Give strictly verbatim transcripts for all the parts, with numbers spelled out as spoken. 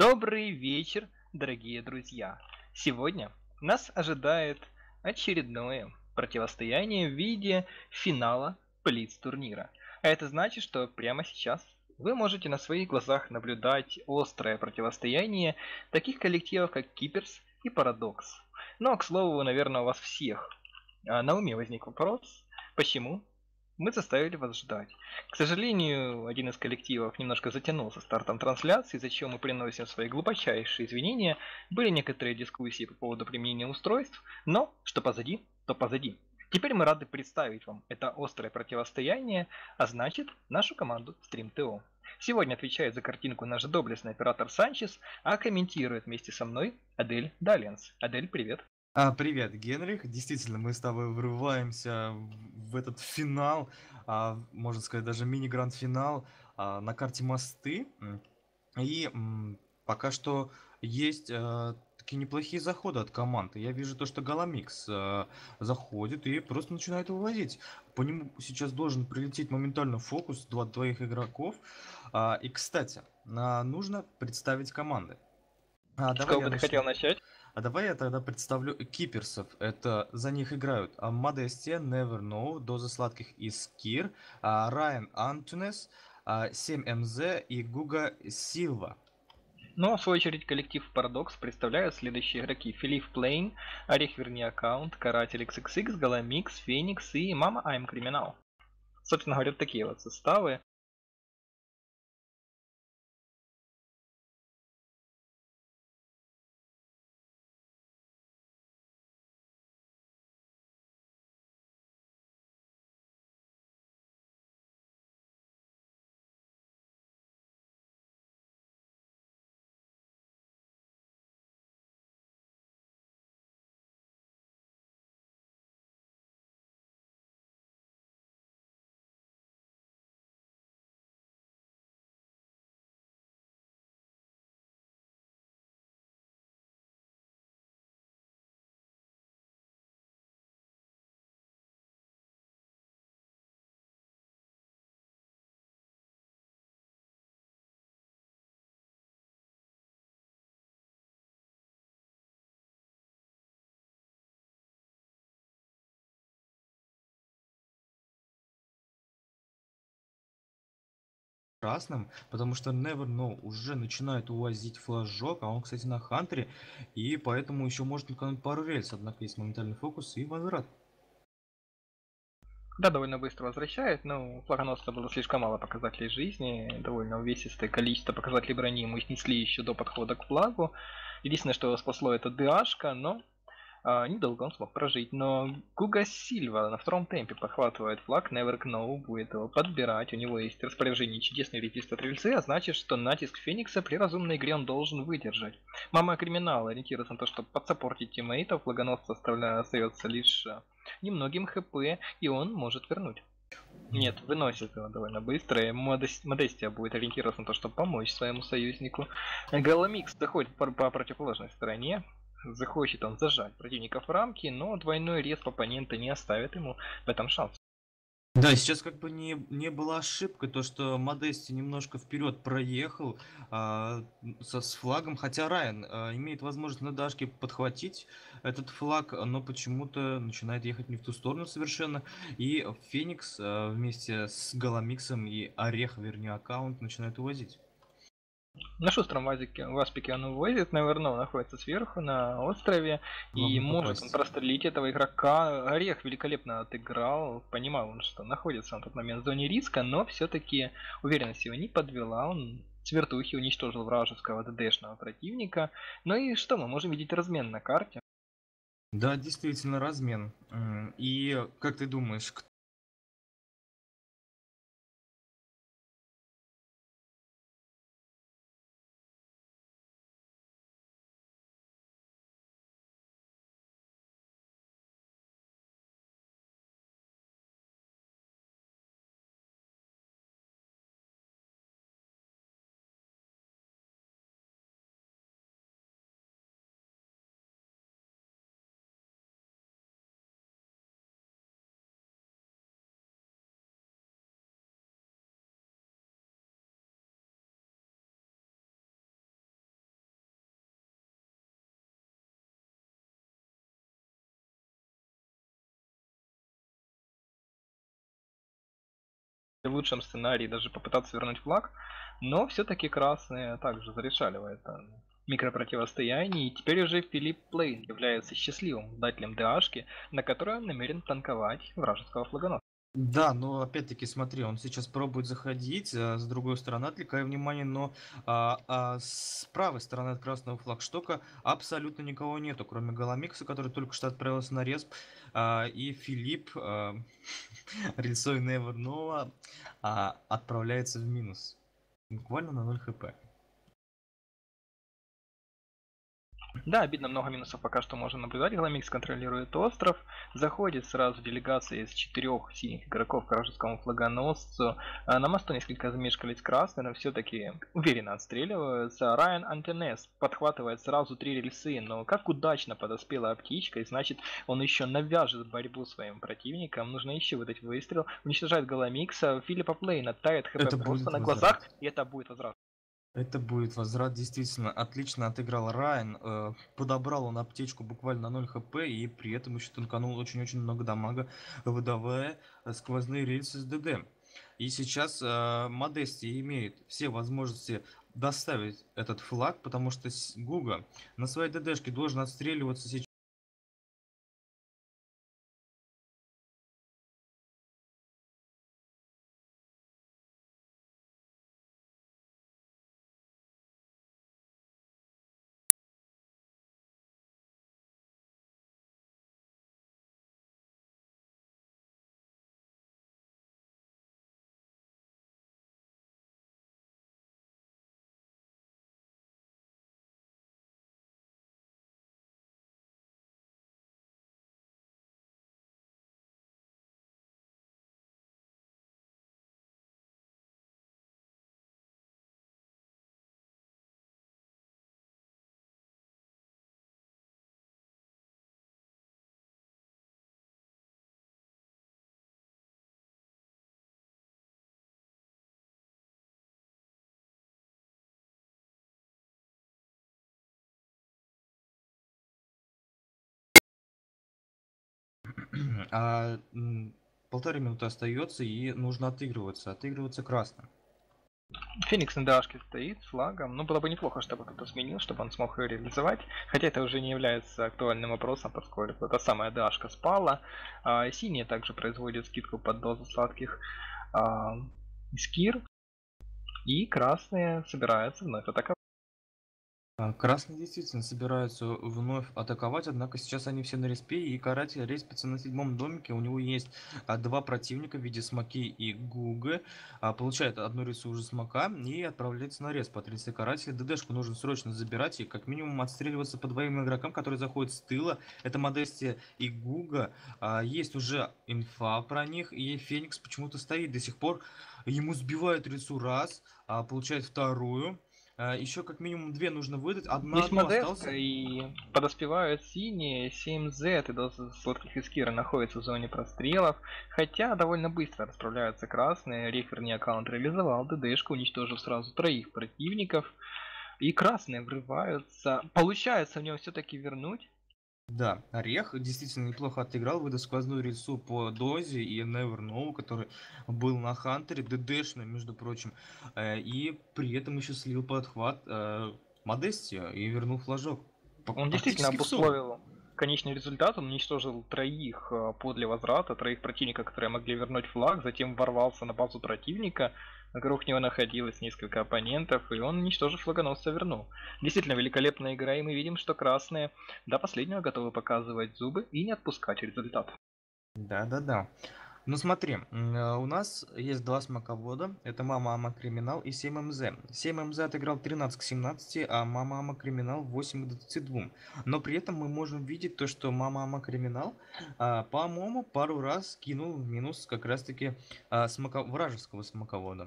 Добрый вечер, дорогие друзья! Сегодня нас ожидает очередное противостояние в виде финала Блиц-турнира. А это значит, что прямо сейчас вы можете на своих глазах наблюдать острое противостояние таких коллективов, как Киперс и Парадокс. Но, к слову, наверное, у вас всех а, на уме возник вопрос, почему мы заставили вас ждать. К сожалению, один из коллективов немножко затянул со стартом трансляции, за чем мы приносим свои глубочайшие извинения. Были некоторые дискуссии по поводу применения устройств, но что позади, то позади. Теперь мы рады представить вам это острое противостояние, а значит нашу команду StreamTO. Сегодня отвечает за картинку наш доблестный оператор Санчес, а комментирует вместе со мной Адель Даллинс. Адель, привет. А, привет, Генрих. Действительно, мы с тобой врываемся в этот финал, а, можно сказать, даже мини-гранд-финал а, на карте мосты. М, И м, пока что есть а, такие неплохие заходы от команды. Я вижу то, что Галамикс а, заходит и просто начинает вывозить. По нему сейчас должен прилететь моментально фокус два двоих игроков. А, и, кстати, а, нужно представить команды. А, С давай кого я бы ты начну. хотел начать? А давай я тогда представлю киперсов. Это за них играют а, Модестия, Never Know, Доза Сладких и Скир, а, Райан Антунес, а, семь эм зэ и Гуга Силва. Но, в свою очередь, коллектив Paradox представляют следующие игроки: Филипп Плейн, Орех Верни Аккаунт, Каратель икс икс икс, Галамикс, Феникс и Мама Айм Криминал. Собственно говоря, такие вот составы. Красным, потому что Never Know уже начинает увозить флажок, а он, кстати, на Хантере, и поэтому еще может накануть пару рельс, однако есть моментальный фокус и возврат. Да, довольно быстро возвращает, но у флагоносца было слишком мало показателей жизни, довольно увесистое количество показателей брони мы снесли еще до подхода к флагу. Единственное, что его спасло, это ДАшка, но А, недолго он смог прожить, но Гуга Сильва на втором темпе подхватывает флаг, Never Know будет его подбирать, у него есть в распоряжении чудесные летистые стрельцы, а значит, что натиск Феникса при разумной игре он должен выдержать. Мама Криминала ориентируется на то, чтобы подсаппортить тиммейтов, влагоносца оставляя, остается лишь э, немногим хп, и он может вернуть. Нет, выносит его довольно быстро, и Модес- Модестия будет ориентироваться на то, чтобы помочь своему союзнику. Галамикс заходит по, по противоположной стороне, захочет он зажать противника в рамки, но двойной респ оппонента не оставит ему в этом шанс. Да, сейчас как бы не, не была ошибкой, то что Модести немножко вперед проехал а, со, с флагом, хотя Райан а, имеет возможность на дашке подхватить этот флаг, но почему-то начинает ехать не в ту сторону совершенно, и Феникс а, вместе с Галамиксом и Орех, вернее, аккаунт начинает увозить. На шустром вазике, васпике он увозит, наверное, находится сверху на острове, и Главное может он попасть. прострелить этого игрока. Орех великолепно отыграл, понимал он, что находится на тот момент в зоне риска, но все-таки уверенность его не подвела, он с вертухи уничтожил вражеского ДДшного противника. Ну и что, мы можем видеть размен на карте. Да, действительно, размен. М, И как ты думаешь, в лучшем сценарии даже попытаться вернуть флаг, но все-таки красные также зарешали в это микропротивостояние, и теперь уже Филипп Плейн является счастливым обладателем ДАшки, на которой он намерен танковать вражеского флагоносца. Да, но опять-таки смотри, он сейчас пробует заходить, а, с другой стороны, отвлекая внимание, но а, а с правой стороны от красного флагштока абсолютно никого нету, кроме Голомикса, который только что отправился на респ, а, и Филипп, а, рельсой Невернова, а, отправляется в минус. Буквально на ноль хп. Да, обидно, много минусов пока что можно наблюдать. Голомикс контролирует остров. Заходит сразу делегация из четырех синих игроков к вражескому флагоносцу. А на мосту несколько замешкались красные, но все-таки уверенно отстреливаются. Райан Антенес подхватывает сразу три рельсы, но как удачно подоспела птичка, и значит он еще навяжет борьбу своим противникам. Нужно еще выдать выстрел. Уничтожает Голомикса. Филиппа Плейна тает хп Это просто будет на возврат. глазах, и это будет возврат. Это будет возврат, действительно, отлично отыграл Райан, э, подобрал он аптечку буквально на ноль хп и при этом еще танканул очень-очень много дамага, выдавая э, сквозные рельсы с ДД. И сейчас э, Модести имеет все возможности доставить этот флаг, потому что с- Гуга на своей ДДшке должен отстреливаться сейчас. А м, полторы минуты остается и нужно отыгрываться, отыгрываться красным. Феникс на дашке стоит с флагом. Ну, было бы неплохо, чтобы кто-то сменил, чтобы он смог ее реализовать. Хотя это уже не является актуальным вопросом, поскольку эта самая дашка спала. А, синие также производят скидку под дозу сладких а, скир. И красные собираются вновь атаковать. А, Красные действительно собираются вновь атаковать, однако сейчас они все на респе, и каратель респится на седьмом домике. У него есть а, два противника в виде Смоки и Гуга. А, получает одну рису уже Смока и отправляется на респ от рисы карателя. ДДшку нужно срочно забирать и как минимум отстреливаться по двоим игрокам, которые заходят с тыла. Это Модестия и Гуга. А, есть уже инфа про них, и Феникс почему-то стоит до сих пор. Ему сбивают рису раз, а, получает вторую. А, еще как минимум две нужно выдать. Одна Есть одну Модеска остался. и подоспевают синие. семь зет и доза сладких искира находится в зоне прострелов. Хотя довольно быстро расправляются красные. Рейфер не аккаунт реализовал ДДшку, уничтожив сразу троих противников. И красные врываются. Получается в него все-таки вернуть. Да, Орех действительно неплохо отыграл, выдав сквозную рельсу по Дозе и Never Know, который был на Хантере, ДДшный, между прочим, э, и при этом еще слил подхват э, Модестию и вернул флажок. П- Он действительно Практически в соло. обусловил конечный результат. Он уничтожил троих э, подле возврата, троих противника, которые могли вернуть флаг. Затем ворвался на базу противника. Вокруг него находилось несколько оппонентов, и он, уничтожив флагоносца, вернул. Действительно великолепная игра, и мы видим, что красные до последнего готовы показывать зубы и не отпускать результат. Да-да-да. Ну смотри, м, э, у нас есть два смоковода. Это Мама Ама Криминал и семь эм зэ. семь эм зэ отыграл тринадцать к семнадцати, а Мама Ама Криминал восемь к двадцати двум. Но при этом мы можем видеть то, что Мама Ама Криминал, а, по-моему, пару раз кинул в минус как раз-таки а, смоко- вражеского смоковода.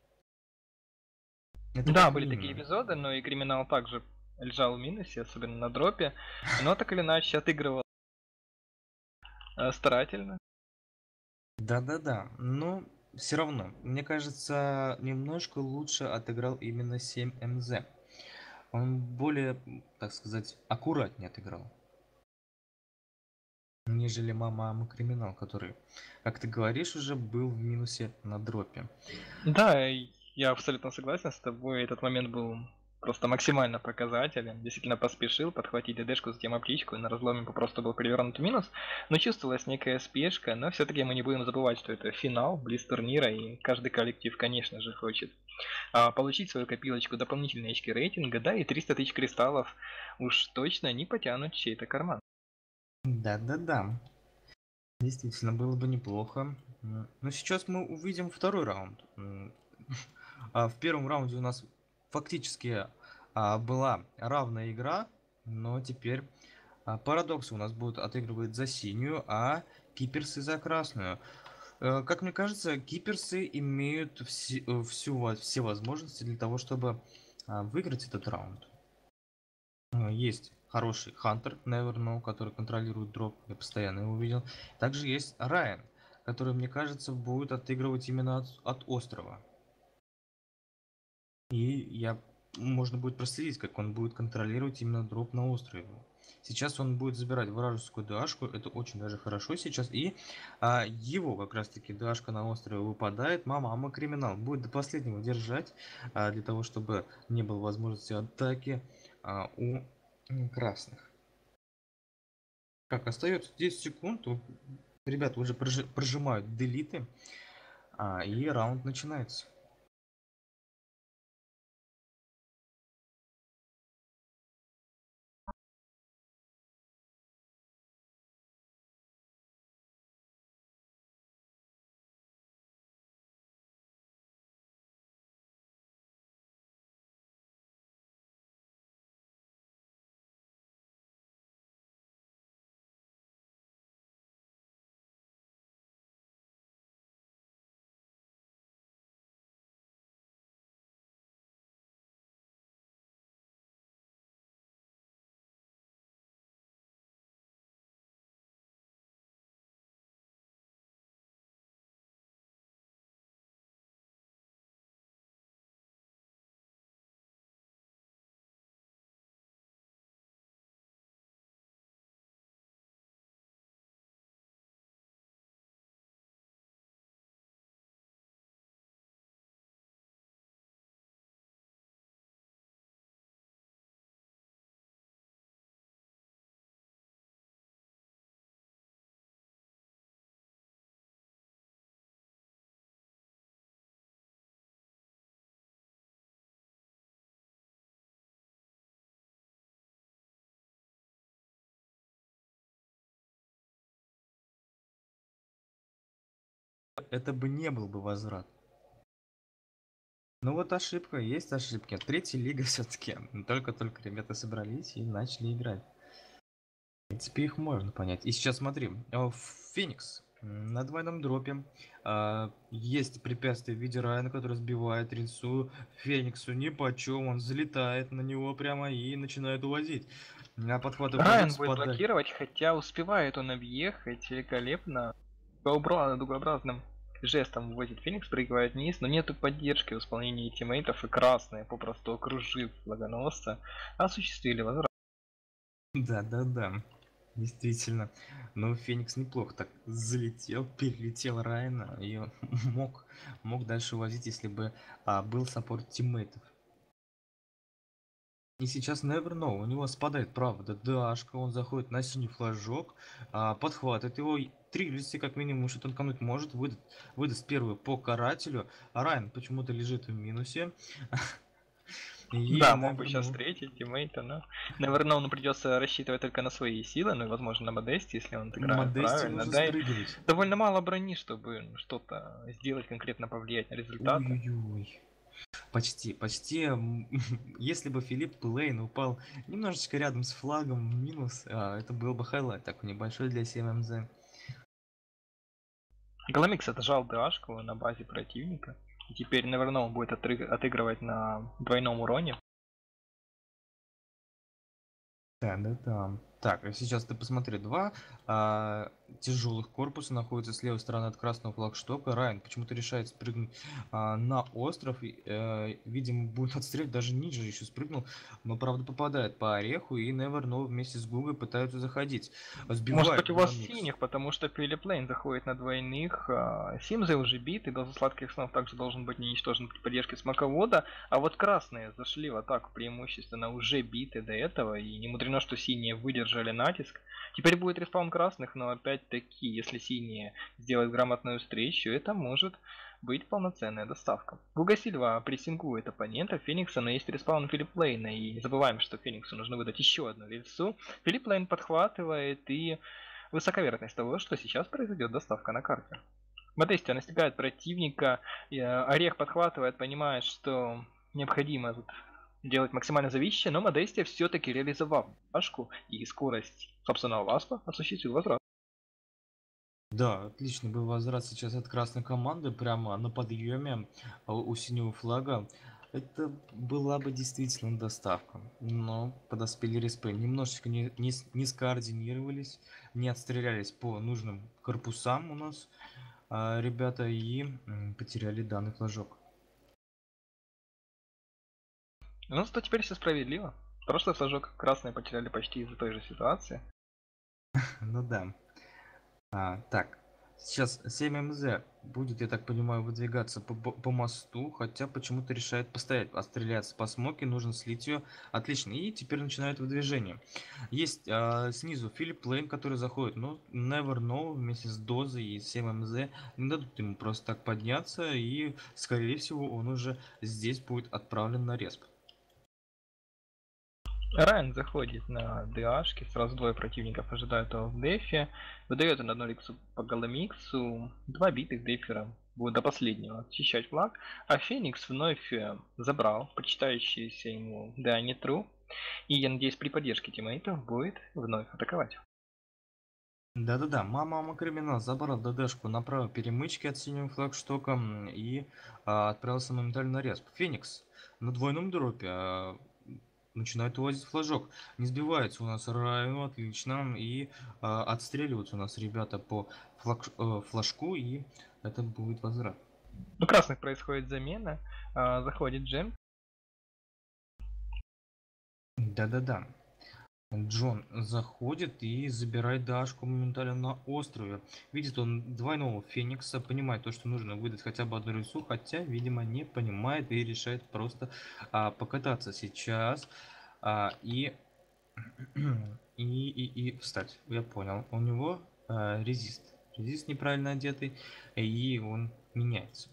Это Да, как были такие минимум. эпизоды, но и криминал также лежал в минусе, особенно на дропе. Но так или иначе отыгрывал э, старательно. Да-да-да. Но все равно, мне кажется, немножко лучше отыграл именно семь эм зэ. Он более, м, так сказать, аккуратнее отыграл. нежели мама криминал, который, как ты говоришь, уже был в минусе на дропе. Да, и я абсолютно согласен с тобой. Этот момент был просто максимально показателен. Действительно поспешил подхватить ДДшку, затем аптечку, и на разломе попросту был перевернут в минус. Но чувствовалась некая спешка, но все-таки мы не будем забывать, что это финал, близ турнира, и каждый коллектив, конечно же, хочет а, получить свою копилочку дополнительные очки рейтинга, да, и триста тысяч кристаллов уж точно не потянут чей-то карман. Да-да-да. Действительно, было бы неплохо. М, Но сейчас мы увидим второй раунд. М, а, В первом раунде у нас фактически а, была равная игра, но теперь а, парадоксы у нас будут отыгрывать за синюю, а киперсы за красную. Э, Как мне кажется, киперсы имеют все, э, всю, во- все возможности для того, чтобы а, выиграть этот раунд. А, Есть хороший Хантер, Never Know, который контролирует дроп, я постоянно его видел. Также есть Райан, который, мне кажется, будет отыгрывать именно от, от острова. И я можно будет проследить, как он будет контролировать именно дроп на острове. Сейчас он будет забирать вражескую дашку, это очень даже хорошо сейчас. И а, его как раз таки дашка на острове выпадает. Мама, мама криминал будет до последнего держать, а, для того, чтобы не было возможности атаки а, у м, красных. Как остается десять секунд, у- ребята уже прожи- прожимают делиты, а, и раунд начинается. Это бы не был бы возврат. Ну вот ошибка, есть ошибки. Третья лига все-таки. Только-только ребята собрались и начали играть. В принципе, их можно понять. И сейчас смотри, э, Феникс м, на двойном дропе. а, Есть препятствие в виде Райана, который сбивает Ринсу. Фениксу ни почем, он залетает на него прямо и начинает увозить. А подхватывает Райан позицию, будет спадает. блокировать, хотя успевает он объехать великолепно. Дугообра- Дугообразным жестом вводит Феникс, прыгивает вниз, но нету поддержки в исполнении тиммейтов, и красные, попросту окружив влагоносца, осуществили возврат. Да-да-да, действительно. Но Феникс неплохо так залетел, перелетел Райана, и он мог, мог дальше увозить, если бы а, был саппорт тиммейтов. И сейчас Never Know, у него спадает, правда, дашка, он заходит на синий флажок, а, подхватывает его, и три листы как минимум что танкануть может, выдаст, выдаст первую по карателю, а Райан почему-то лежит в минусе, и Да, мог бы Never сейчас Know. встретить тиммейта, но, наверное, он придется рассчитывать только на свои силы, ну и, возможно, на Модесте, если он отыграет Модесте правильно. нужно Да, и спрыгивать. довольно мало брони, чтобы что-то сделать, конкретно повлиять на результаты. Ой-ой-ой. Почти, почти. м, Если бы Филипп Лейн упал немножечко рядом с флагом в минус, а, это был бы хайлайт такой небольшой для семь эм зэ. Голомикс отжал ДАшку на базе противника. И теперь, наверное, он будет отрыг- отыгрывать на двойном уроне. Да, да, да. Так, а сейчас ты посмотри, два. а, тяжелых корпуса находится с левой стороны от красного флагштока. Райан почему-то решает спрыгнуть а, на остров. И, э, видимо, будет отстрелять. Даже Ниджа еще спрыгнул. Но, правда, попадает по ореху. И Never Know вместе с Гугой пытаются заходить. Может Сбивает быть у вас Громикс. синих, потому что Филипп Лейн заходит на двойных, а, Симзы уже бит, и доза сладких снов также должен быть уничтожен при поддержке смоковода, а вот красные зашли в атаку преимущественно уже биты до этого, и не мудрено, что синие выдержали натиск. Теперь будет респаун красных, но опять-таки, если синие сделают грамотную встречу, это может быть полноценная доставка. Гуга Сильва прессингует оппонента Феникса, но есть респаун Филипп Лейна, и не забываем, что Фениксу нужно выдать еще одну рельсу. Филипп Лейн подхватывает, и высока вероятность того, что сейчас произойдет доставка на карте. Модестия настигает противника, и, э, Орех подхватывает, понимает, что необходимо тут делать максимально зависящее, но Модестия все-таки реализовав башку и скорость собственного васпа осуществил возврат. Да, отличный был возврат сейчас от красной команды, прямо на подъеме а, у синего флага. Это была бы действительно доставка, но подоспели респы. Немножечко не, не, с- не скоординировались, не отстрелялись по нужным корпусам у нас а, ребята и м, потеряли данный флажок. Ну, зато теперь все справедливо. Прошлый флажок красные потеряли почти из-за той же ситуации. Ну да. А, так, сейчас семь эм зэ будет, я так понимаю, выдвигаться по, по- по мосту, хотя почему-то решает постоять, отстреляться по смоке, нужно слить ее. Отлично, и теперь начинает выдвижение. Есть а, снизу Филипп Лейн, который заходит, но Never Know вместе с Дозой и семь эм зэ не дадут ему просто так подняться, и, скорее всего, он уже здесь будет отправлен на респ. Райан заходит на ДАшки, сразу двое противников ожидают его в дефе, выдает он одну ликсу по голомиксу, два битых дефера будут до последнего очищать флаг, а Феникс вновь э, забрал почитающийся ему да не true, и я надеюсь при поддержке тиммейтов будет вновь атаковать. Да-да-да, мама криминал забрал ДДшку на правой перемычке от синего флагштока м, и а, отправился моментально на респ. Феникс на двойном дропе а, начинает увозить флажок. Не сбивается у нас Райну, отлично. И а, отстреливаются у нас ребята по флаг- э, флажку, и это будет возврат. У красных происходит замена, а, заходит Джем. Да-да-да. Джон заходит и забирает Дашку моментально на острове. Видит он двойного Феникса, понимает то, что нужно выдать хотя бы одну рельсу, хотя, видимо, не понимает и решает просто а, покататься сейчас а, и, и, и, и встать. Я понял. У него а, резист. Резист неправильно одетый, и он меняется.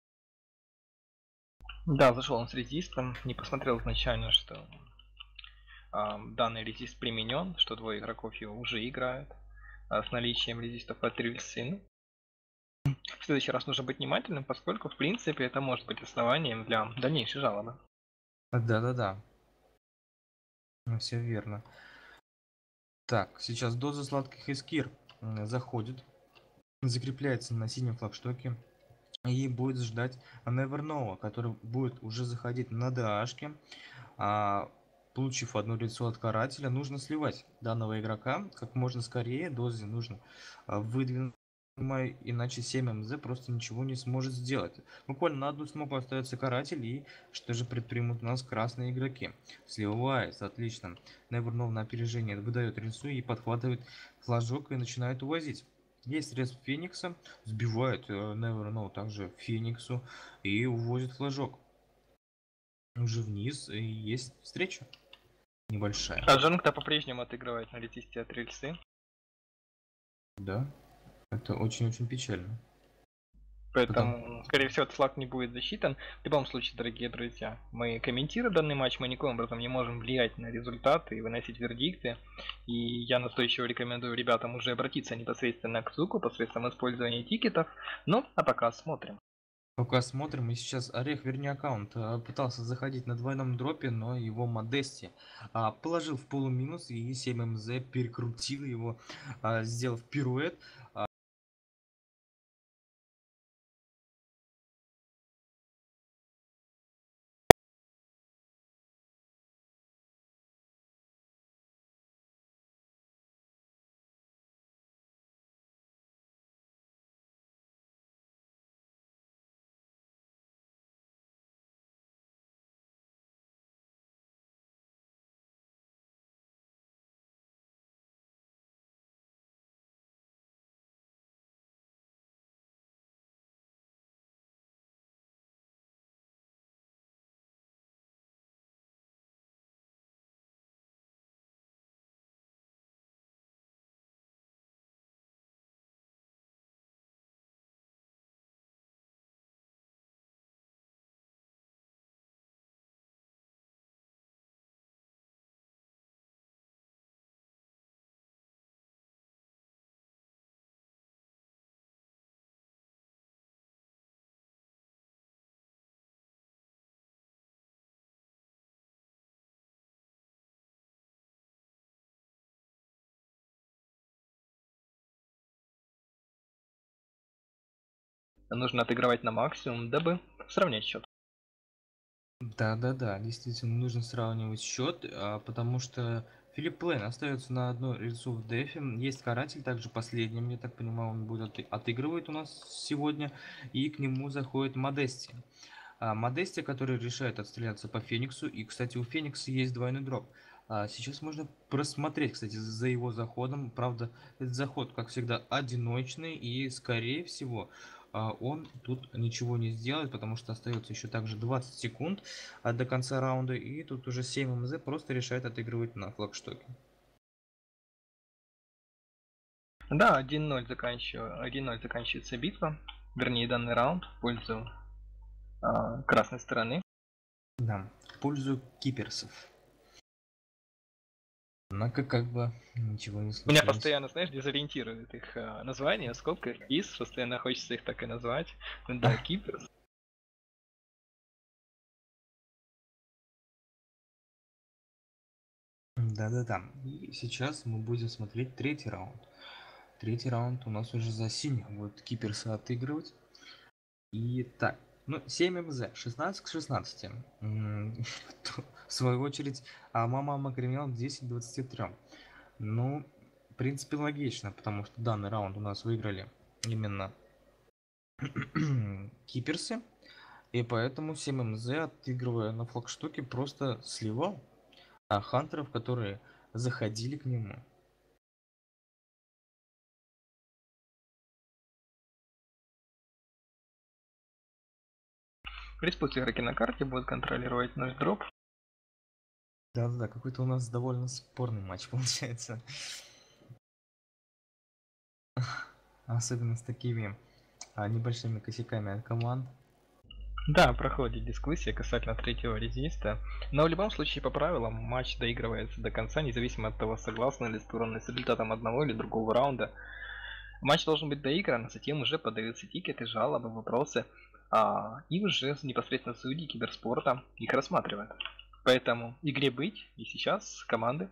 Да, зашел он с резистом, не посмотрел изначально, что а, данный резист применен, что двое игроков его уже играют а, с наличием резистов от рельсы. В следующий раз нужно быть внимательным, поскольку, в принципе, это может быть основанием для дальнейшей жалобы. Да-да-да, все верно. Так, сейчас доза сладких искр м, заходит, закрепляется на синем флагштоке и будет ждать Never Know, который будет уже заходить на ДАшке. А, получив одно лицо от карателя, нужно сливать данного игрока как можно скорее. Дозе нужно а, выдвинуть, иначе семь эм зэ просто ничего не сможет сделать. Буквально на одну смогу остается каратель, и что же предпримут у нас красные игроки? Сливается, отлично. Never Know на опережение выдает рельсу и подхватывает флажок и начинает увозить. Есть респ Феникса, сбивает э, Never Know также Фениксу и увозит флажок. Уже вниз и есть встреча небольшая. А Джонг-то по-прежнему отыгрывает на резисте от рельсы. Да, это очень-очень печально. Потому Поэтому, скорее всего, этот флаг не будет засчитан. В любом случае, дорогие друзья, мы комментируем данный матч, мы никоим образом не можем влиять на результаты и выносить вердикты. И я настойчиво рекомендую ребятам уже обратиться непосредственно к Зуку посредством использования тикетов. Ну, а пока смотрим. пока смотрим, и сейчас Орех, верни аккаунт, а, пытался заходить на двойном дропе, но его Модести а, положил в полуминус, и семь эм зэ перекрутил его, а, сделав пируэт. нужно отыгрывать на максимум, дабы сравнять счет. Да-да-да, действительно, нужно сравнивать счет, а, потому что Филипп Плейн остается на одно лицо в дефе. Есть каратель, также последним, я так понимаю, он будет оты- отыгрывает у нас сегодня, и к нему заходит Модести. А, Модести, который решает отстреляться по Фениксу, и, кстати, у Феникса есть двойной дроп. А, сейчас можно просмотреть, кстати, за его заходом. Правда, этот заход, как всегда, одиночный, и, скорее всего, а, он тут ничего не сделает, потому что остается еще также двадцать секунд а, до конца раунда, и тут уже семь МЗ просто решает отыгрывать на флагштоке. Да, один ноль заканчиваю, один ноль заканчивается битва, вернее данный раунд в пользу а, красной стороны. Да, в пользу киперсов. Однако, как бы, ничего не Меня случилось. постоянно, знаешь, дезориентирует их а, название, сколько их из, постоянно хочется их так и назвать. Да, Киперс. Да-да-да. И сейчас мы будем смотреть третий раунд. Третий раунд у нас уже за синих будет киперсы отыгрывать. И так, ну, семь МЗ, шестнадцать к шестнадцати. М, В свою очередь, а мама Макремел десять к двадцати трём. Ну, в принципе, логично, потому что данный раунд у нас выиграли именно киперсы. И поэтому семь МЗ, отыгрывая на флагштоке, просто сливал а хантеров, которые заходили к нему. Республик игроки на карте будут контролировать наш дроп. Да-да-да, какой-то у нас довольно спорный матч получается. Особенно с такими а, небольшими косяками от команд. Да, проходит дискуссия касательно третьего резиста, но в любом случае по правилам матч доигрывается до конца, независимо от того, согласны ли стороны с результатом одного или другого раунда. Матч должен быть доигран, а затем уже подаются тикеты, жалобы, вопросы, а, и уже непосредственно судьи киберспорта их рассматривают. Поэтому игре быть, и сейчас команды.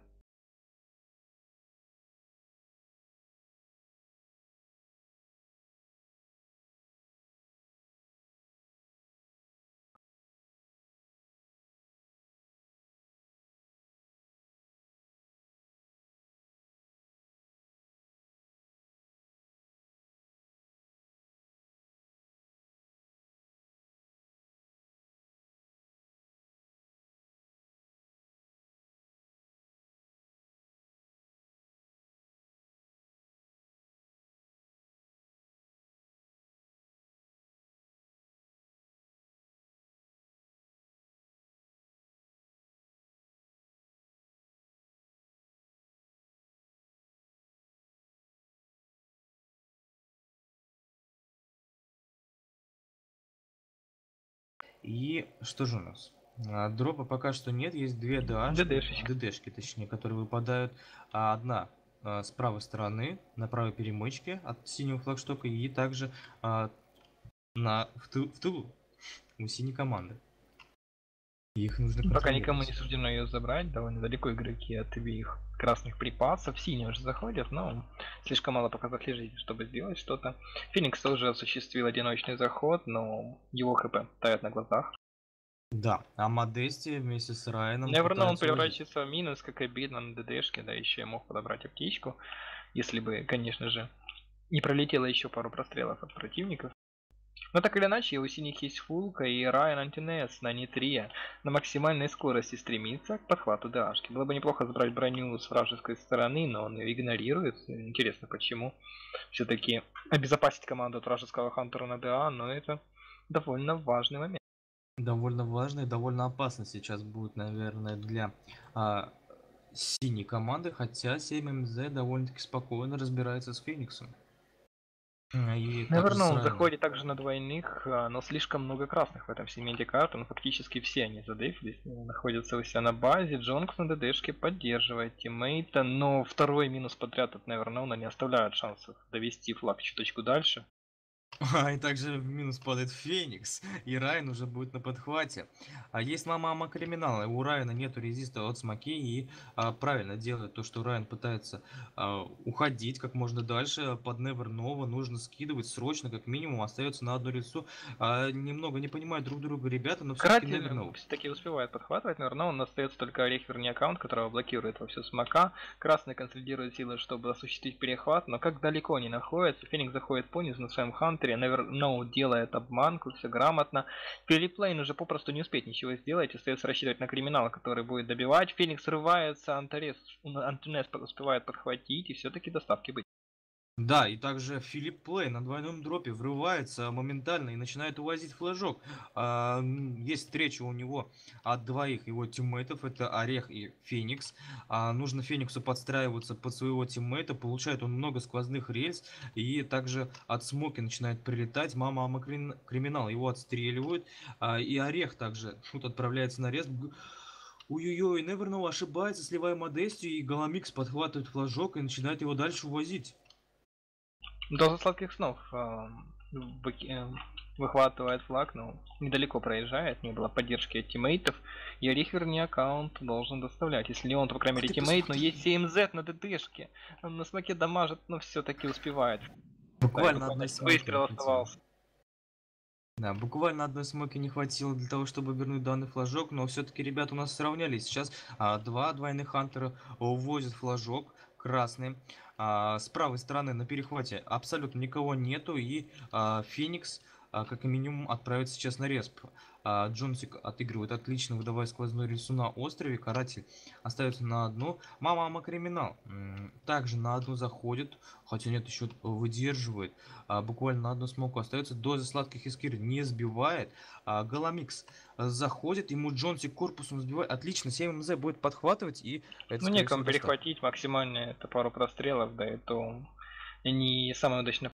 И что же у нас? А, Дропа пока что нет, есть две ДАшки, ДДшечка. ДДшки точнее, которые выпадают. А одна а, с правой стороны, на правой перемычке от синего флагштока, и также а, на, в, тыл- в тылу у синей команды. Их нужно Пока никому контролировать. не суждено ее забрать, довольно далеко игроки от их красных припасов. Синие уже заходят, но слишком мало пока зашли, чтобы сделать что-то. Феникс тоже осуществил одиночный заход, но его хп тает на глазах. Да, а Модести вместе с Райаном Наверное, он пытаются возить. превращается в минус, как обидно на ДДшке, да еще я мог подобрать аптечку, если бы, конечно же, не пролетело еще пару прострелов от противников. Но так или иначе, у синих есть фулка, и Райан Антинес на Нитрия на максимальной скорости стремится к подхвату ДАшки. Было бы неплохо забрать броню с вражеской стороны, но он ее игнорирует. Интересно, почему. Все-таки обезопасить команду от вражеского хантера на ДА, но это довольно важный момент. Довольно важно и довольно опасно сейчас будет, наверное, для а, синей команды, хотя семь МЗ довольно-таки спокойно разбирается с Фениксом. А, И также Наверное, с он Райаном. заходит также на двойных, а, но слишком много красных в этом сегменте карт, но фактически все они задефились, находятся у себя на базе. Джонкс на ДДшке поддерживает тиммейта, но второй минус подряд от Неверноуна не оставляет шансов довести флаг чуточку дальше. А, и также в минус падает Феникс, и Райан уже будет на подхвате. А есть мама криминала, у Райана нету резиста от смоки, и а, правильно делает то, что Райан пытается а, уходить как можно дальше. Под Never Nova нужно скидывать срочно, как минимум, остается на одно лицо. А, немного не понимают друг друга ребята, но все-таки Never Каратель Nova. все-таки успевает подхватывать, наверное, он остается только орех вернее аккаунт, которого блокирует во все смока. Красный консолидирует силы, чтобы осуществить перехват, но как далеко они находятся, Феникс заходит по низу на своем хантере, Never No делает обманку, все грамотно. Филипп Лейн уже попросту не успеет ничего сделать, остается рассчитывать на криминала, который будет добивать. Феникс срывается, Антарес, Антонес успевает подхватить, и все-таки доставки быть. Да, и также Филипп Плей на двойном дропе врывается моментально и начинает увозить флажок. А, м, есть встреча у него от двоих его тиммейтов, это Орех и Феникс. А, нужно Фениксу подстраиваться под своего тиммейта, получает он много сквозных рельс, и также от Смоки начинает прилетать. Мама Ама Крин- Криминал его отстреливают, а, и Орех также тут отправляется на рез. Ой-ой-ой, Неверноу ошибается, сливая Модестию, и Галамикс подхватывает флажок и начинает его дальше увозить. Доза сладких снов э, выки- э, выхватывает флаг, но недалеко проезжает, не было поддержки от тиммейтов. И Рихвер не аккаунт должен доставлять. Если не он, то по крайней Ах мере ты тиммейт, но посмотри! есть семь зет на ДДшке. Он на смоке дамажит, но все-таки успевает. Да, и Буквально буквально одной один смоки не выстрел хватило. оставался. Да, буквально одной смоки не хватило для того, чтобы вернуть данный флажок, но все-таки ребята у нас сравнялись. Сейчас а, два двойных хантера увозят флажок красный. А, с правой стороны на перехвате абсолютно никого нету, и а, Феникс а, как минимум отправится сейчас на респ. А, Джонсик отыгрывает отлично, выдавая сквозную рельсу на острове. Каратель остается на одну. Мама Ама Криминал м, также на одну заходит, хотя нет, еще выдерживает. А, буквально на одну смоку остается. Доза сладких искр не сбивает. А, Галамикс а, заходит, ему Джонси корпусом сбивает. Отлично, семь МЗ будет подхватывать, и это, Ну, скорее всего, некому доставка. перехватить максимально это пару прострелов, да, и то не самый удачный.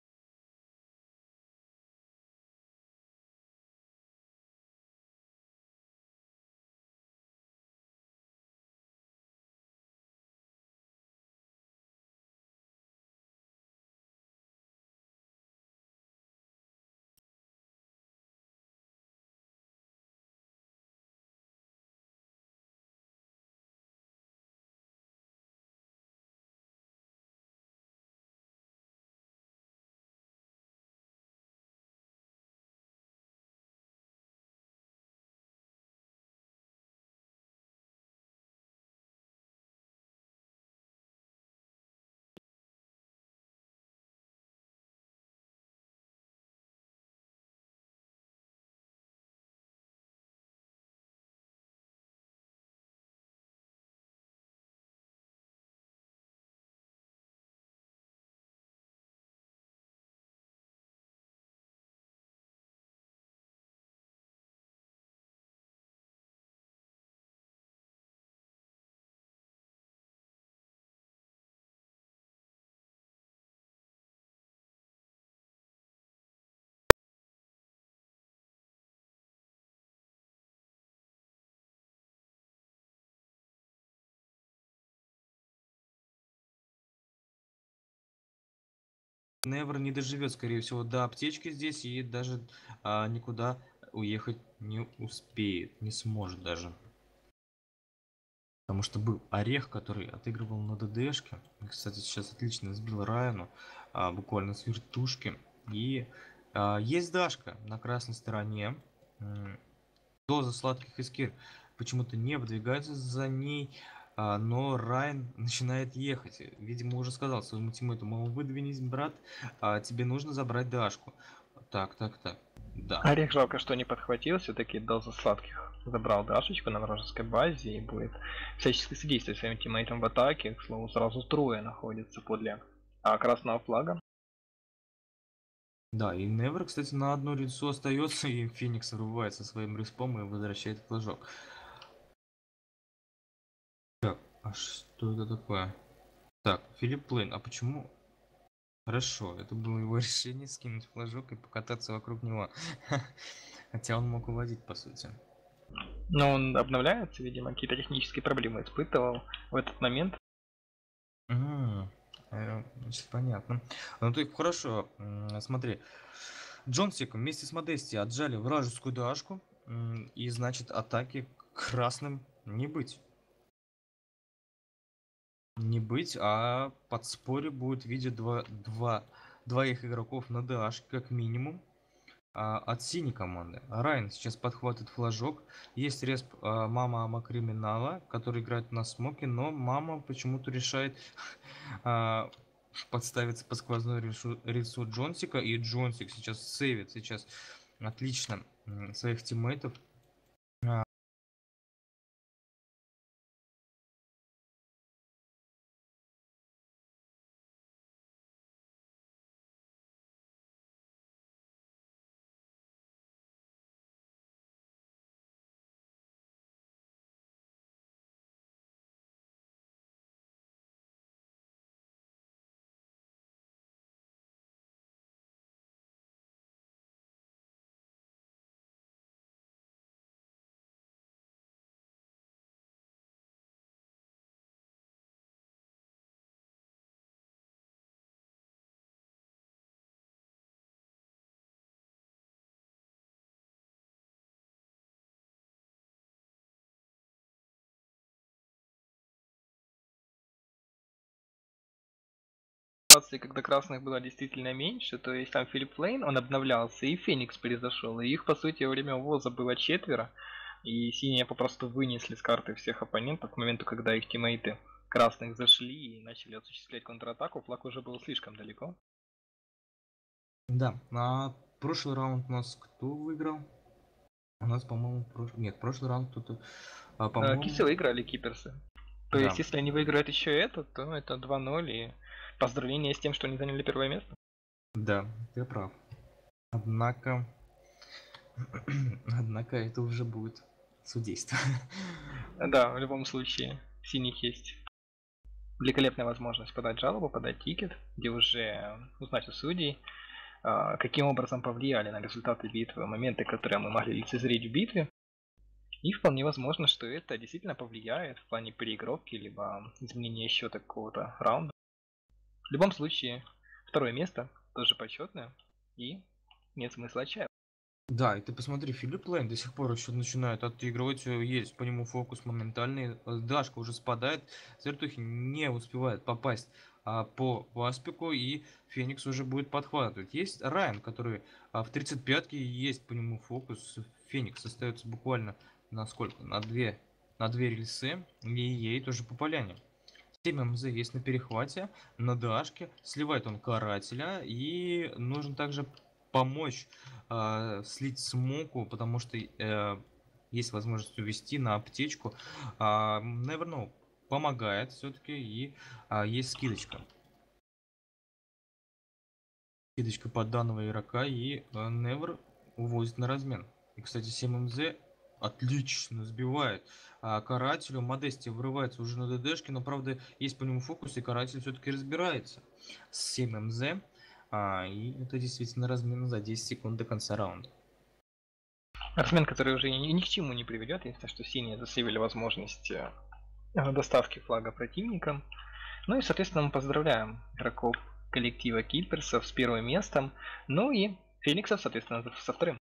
Невер не доживет, скорее всего, до аптечки здесь и даже а, никуда уехать не успеет, не сможет даже. Потому что был Орех, который отыгрывал на ДДшке. Кстати, сейчас отлично сбил Райану, а, буквально с вертушки. И а, есть Дашка на красной стороне. М, Доза сладких искр почему-то не выдвигается за ней. а, Но Райан начинает ехать. Видимо, уже сказал своему тиммейту: мол, выдвинись, брат, а, тебе нужно забрать Дашку. Так, так, так. Да. Орех жалко, что не подхватил, все-таки доза сладких. Забрал Дашечку на вражеской базе и будет всячески содействовать своим тиммейтам в атаке. К слову, сразу трое находится подле а красного флага. Да, и Невер, кстати, на одно лицо остается, и Феникс врывается своим респом и возвращает флажок. Так, а что это такое? Так, Филипп Плейн, а почему? Хорошо, это было его решение скинуть флажок и покататься вокруг него. Хотя он мог уводить, по сути. Но он обновляется, видимо, какие-то технические проблемы испытывал в этот момент. М, э, Значит, понятно. Ну ты хорошо, м, смотри. Джонсик вместе с Модести отжали вражескую дашку. м, И значит атаки красным не быть. Не быть, а подспорье будет в виде два, два, двоих игроков на дашке как минимум. А, от синей команды. Райан сейчас подхватывает флажок. Есть респ а, мама Ама Криминала, который играет на смоке, но мама почему-то решает а, подставиться по сквозной рельсу, рельсу Джонсика. И Джонсик сейчас сейвит сейчас отлично м, своих тиммейтов. Ситуации, когда красных было действительно меньше, то есть там Филипп Лейн, он обновлялся, и Феникс произошел, и их, по сути, во время ввоза было четверо, и синие попросту вынесли с карты всех оппонентов к моменту, когда их тиммейты красных зашли и начали осуществлять контратаку, флаг уже был слишком далеко. Да, а прошлый раунд у нас кто выиграл? У нас, по-моему, прош... нет, прошлый раунд кто-то, а, Э, по-моему, Кисы выиграли киперсы. То есть, да, если они выиграют еще этот, то это два ноль, и поздравления с тем, что они заняли первое место. да, ты прав. Однако, однако это уже будет судейство. Да, в любом случае, в синих есть великолепная возможность подать жалобу, подать тикет, где уже узнать у судей, а, каким образом повлияли на результаты битвы моменты, которые мы могли лицезреть в битве. И вполне возможно, что это действительно повлияет в плане переигровки, либо изменения счета какого-то раунда. В любом случае, второе место тоже почетное, и нет смысла отчаиваться. Да, и ты посмотри, Филипп Лейн до сих пор еще начинает отыгрывать, э, есть по нему фокус моментальный, э, Дашка уже спадает, Зертухи не успевает попасть а, по Васпику, и Феникс уже будет подхватывать. Есть Райан, который а, в тридцать пятке есть по нему фокус, Феникс остается буквально на сколько? На две, на две рельсы, и ей тоже по поляне. семь МЗ есть на перехвате, на Дашке, сливает он карателя, и нужно также помочь э, слить смоку, потому что э, есть возможность увести на аптечку. А, Never Know помогает все-таки, и а, есть скидочка. Скидочка под данного игрока, и э, Never увозит на размен. И, кстати, семь МЗ отлично сбивает а, карателю. Модести врывается уже на ДДшке, но, правда, есть по нему фокус, и каратель все-таки разбирается с семь МЗ. А, и это действительно размен за десять секунд до конца раунда. Размен, который уже ни, ни к чему не приведет, если что синие засейвили возможность э, доставки флага противникам. Ну и, соответственно, мы поздравляем игроков коллектива Киперсов с первым местом, ну и Фениксов, соответственно, со вторым.